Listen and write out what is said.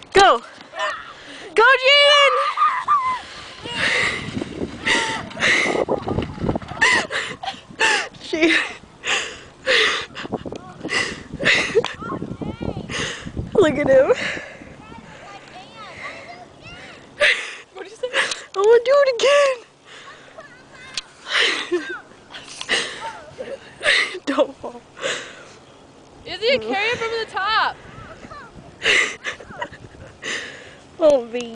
Go! Go, Jayden! Look at him. What did you say? I want to do it again. Don't fall. Izzy, carry it from the top. Oh, me.